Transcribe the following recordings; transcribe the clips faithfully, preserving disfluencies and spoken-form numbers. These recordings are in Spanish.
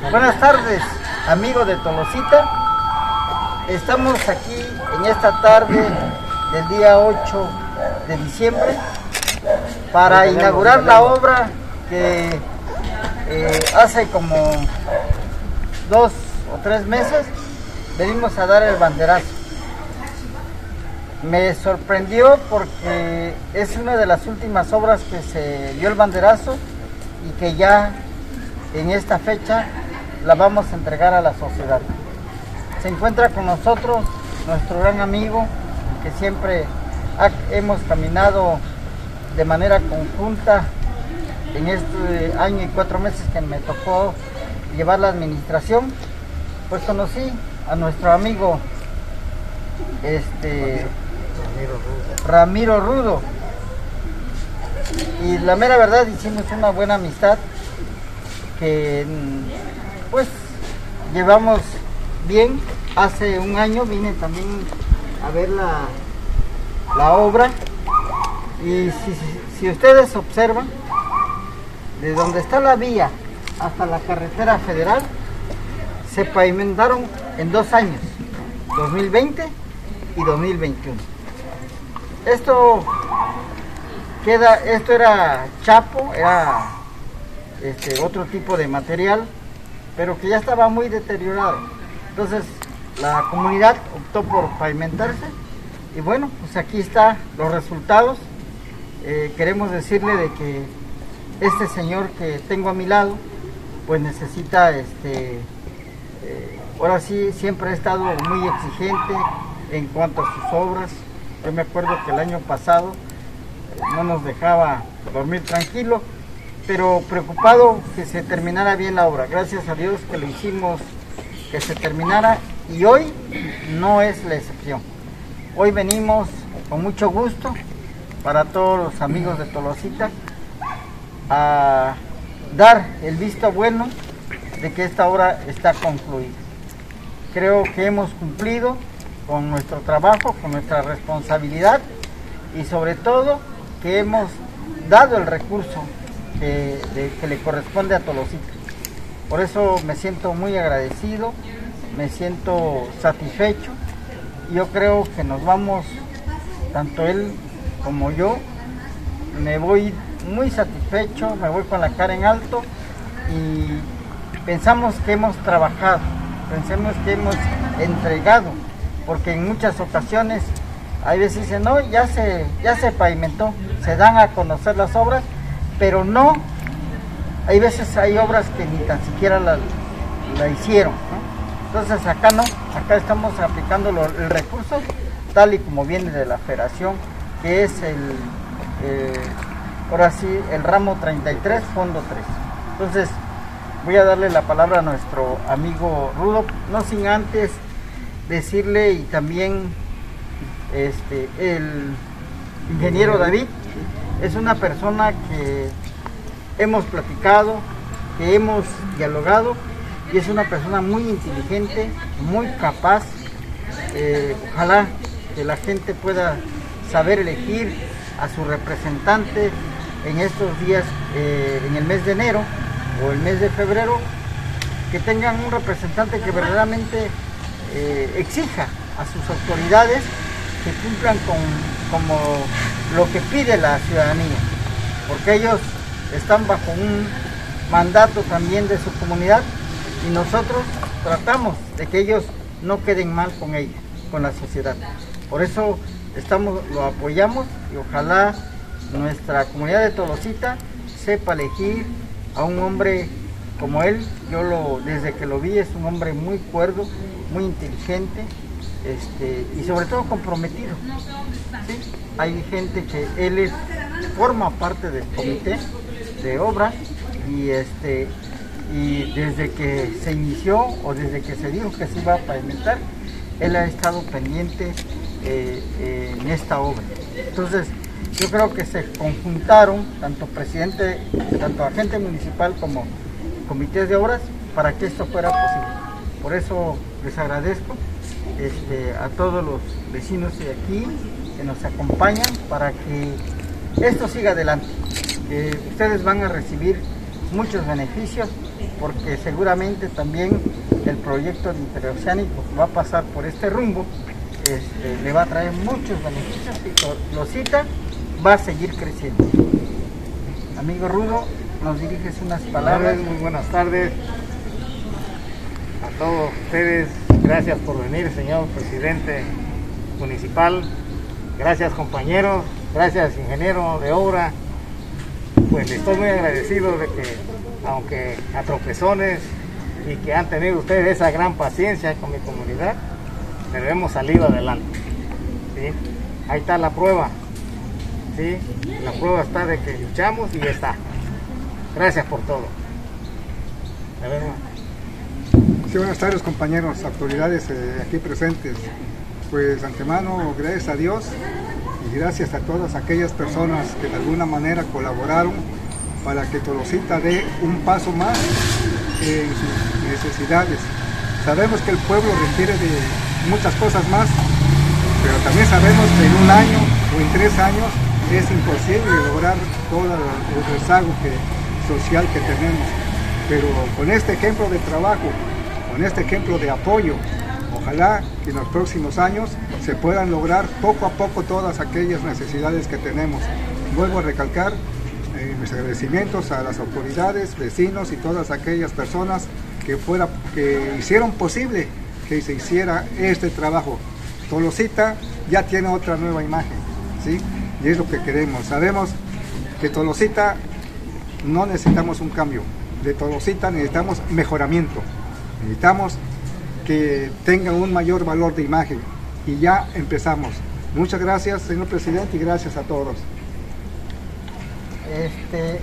Buenas tardes, amigos de Tolosita. Estamos aquí en esta tarde del día ocho de diciembre para inaugurar la obra que eh, hace como dos o tres meses venimos a dar el banderazo. Me sorprendió porque es una de las últimas obras que se dio el banderazo y que ya en esta fecha la vamos a entregar a la sociedad. Se encuentra con nosotros nuestro gran amigo que siempre ha, hemos caminado de manera conjunta en este año y cuatro meses que me tocó llevar la administración. Pues conocí a nuestro amigo este Ramiro Rudo y la mera verdad hicimos una buena amistad que pues llevamos bien. Hace un año vine también a ver la, la obra y si, si, si ustedes observan, de donde está la vía hasta la carretera federal se pavimentaron en dos años, dos mil veinte y dos mil veintiuno. Esto queda, esto era chapo, era este, otro tipo de material, pero que ya estaba muy deteriorado. Entonces la comunidad optó por pavimentarse y bueno, pues aquí están los resultados. Eh, queremos decirle de que este señor que tengo a mi lado, pues necesita, este, eh, ahora sí, siempre ha estado muy exigente en cuanto a sus obras. Yo me acuerdo que el año pasado eh, no nos dejaba dormir tranquilo, pero preocupado que se terminara bien la obra. Gracias a Dios que lo hicimos que se terminara y hoy no es la excepción. Hoy venimos con mucho gusto para todos los amigos de Tolosita a dar el visto bueno de que esta obra está concluida. Creo que hemos cumplido con nuestro trabajo, con nuestra responsabilidad y sobre todo que hemos dado el recurso que, de, que le corresponde a Tolosita. Por eso me siento muy agradecido, me siento satisfecho. Yo creo que nos vamos, tanto él como yo, me voy muy satisfecho, me voy con la cara en alto y pensamos que hemos trabajado, pensemos que hemos entregado, porque en muchas ocasiones hay veces dicen, no, ya se, ya se pavimentó, se dan a conocer las obras, pero no, hay veces hay obras que ni tan siquiera la, la hicieron, ¿no? Entonces acá no, acá estamos aplicando lo, el recurso tal y como viene de la federación, que es el, eh, ahora sí, el ramo treinta y tres, fondo tres. Entonces voy a darle la palabra a nuestro amigo Rudo, no sin antes decirle, y también este, el ingeniero David es una persona que hemos platicado, que hemos dialogado y es una persona muy inteligente, muy capaz. Eh, ojalá que la gente pueda saber elegir a su representante en estos días, eh, en el mes de enero o el mes de febrero, que tengan un representante que verdaderamente eh, exija a sus autoridades que cumplan con como lo que pide la ciudadanía, porque ellos están bajo un mandato también de su comunidad y nosotros tratamos de que ellos no queden mal con ella, con la sociedad. Por eso estamos, lo apoyamos y ojalá nuestra comunidad de Tolosita sepa elegir a un hombre como él. Yo lo, desde que lo vi, es un hombre muy cuerdo, muy inteligente, este, y sobre todo comprometido, ¿sí? Hay gente que él es, forma parte del comité de obra y este y desde que se inició o desde que se dijo que se iba a pavimentar, él ha estado pendiente eh, eh, en esta obra. Entonces yo creo que se conjuntaron tanto presidente, tanto agente municipal como comités de obras para que esto fuera posible. Por eso les agradezco este, a todos los vecinos de aquí que nos acompañan para que esto siga adelante. Eh, ustedes van a recibir muchos beneficios porque seguramente también el proyecto interoceánico va a pasar por este rumbo, este, le va a traer muchos beneficios y Tolosita va a seguir creciendo. Amigo Rudo, nos diriges unas palabras. Muy buenas tardes a todos ustedes. Gracias por venir, señor presidente municipal. Gracias, compañeros. Gracias, ingeniero de obra. Pues estoy muy agradecido de que, aunque a tropezones y que han tenido ustedes esa gran paciencia con mi comunidad, pero hemos salido adelante. ¿Sí? Ahí está la prueba. ¿Sí? La prueba está de que luchamos y ya está. Gracias por todo. A ver, sí, buenas tardes, compañeros, autoridades eh, aquí presentes. Pues antemano, gracias a Dios y gracias a todas aquellas personas que de alguna manera colaboraron para que Tolosita dé un paso más en sus necesidades. Sabemos que el pueblo requiere de muchas cosas más, pero también sabemos que en un año o en tres años es imposible lograr todo el rezago que, social que tenemos. Pero con este ejemplo de trabajo, con este ejemplo de apoyo, ojalá que en los próximos años se puedan lograr poco a poco todas aquellas necesidades que tenemos. Vuelvo a recalcar eh, mis agradecimientos a las autoridades, vecinos y todas aquellas personas que, fuera, que hicieron posible que se hiciera este trabajo. Tolosita ya tiene otra nueva imagen, ¿sí? Y es lo que queremos. Sabemos que Tolosita no necesitamos un cambio. De Tolosita necesitamos mejoramiento. Necesitamos que tenga un mayor valor de imagen. Y ya empezamos. Muchas gracias, señor presidente, y gracias a todos. Este,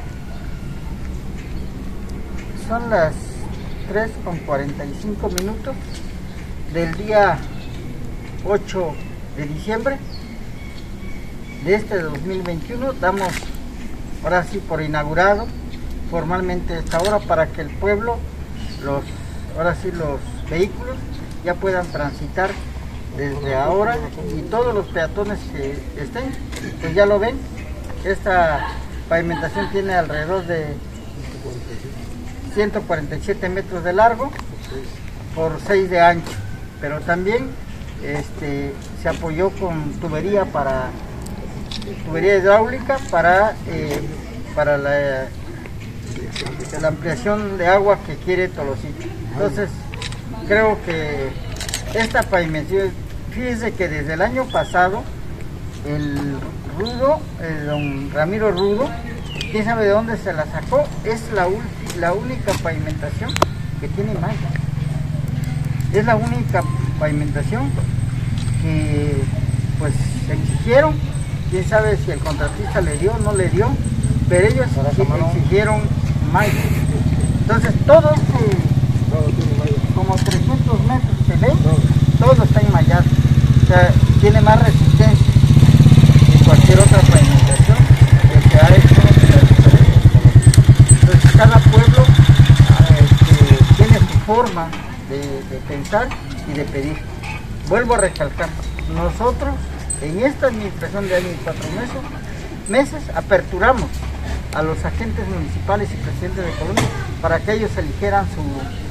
son las tres con cuarenta y cinco minutos del día ocho de diciembre de este dos mil veintiuno. Damos ahora sí por inaugurado formalmente esta obra para que el pueblo, los ahora sí los vehículos ya puedan transitar desde ahora, y todos los peatones que estén, pues ya lo ven. Esta pavimentación tiene alrededor de ciento cuarenta y siete metros de largo por seis de ancho, pero también este, se apoyó con tubería para tubería hidráulica para, eh, para la, la ampliación de agua que quiere Tolosita. Entonces creo que esta pavimentación, fíjense que desde el año pasado el Rudo, el don Ramiro Rudo, quién sabe de dónde se la sacó, es la, la única pavimentación que tiene malla. Es la única pavimentación que pues se exigieron, quién sabe si el contratista le dio o no le dio, pero ellos exigieron malla. Entonces todo este, como trescientos metros se ve, todo está enmallado, o sea, tiene más resistencia que cualquier otra pavimentación que se ha hecho en las diferentes colonias. Entonces cada pueblo este, tiene su forma de, de pensar y de pedir. Vuelvo a recalcar, nosotros en esta administración de año y cuatro meses, meses aperturamos a los agentes municipales y presidentes de colonia para que ellos eligieran su,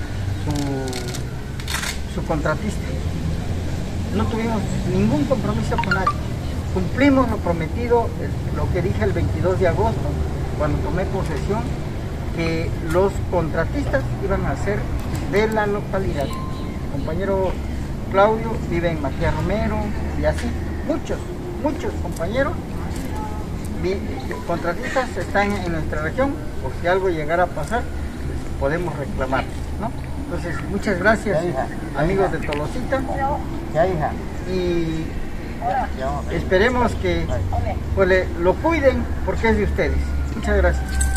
su, su contratista. No tuvimos ningún compromiso con nadie. Cumplimos lo prometido, lo que dije el veintidós de agosto, cuando tomé posesión, que los contratistas iban a ser de la localidad. El compañero Claudio vive en Matías Romero y así, muchos, muchos compañeros contratistas están en nuestra región, por si algo llegara a pasar, podemos reclamar, ¿no? Entonces, muchas gracias, amigos de Tolosita, y esperemos que pues, le, lo cuiden porque es de ustedes. Muchas gracias.